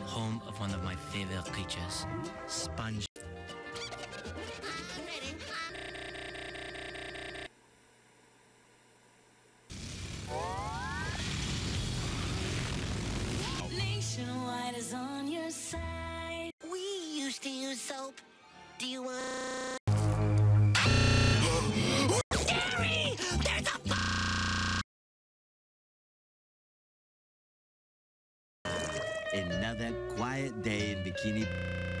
home of one of my favorite creatures, Sponge. Nationwide is on your side. We used to use soap. Do you want? Scary! There's a Another quiet day in Bikini.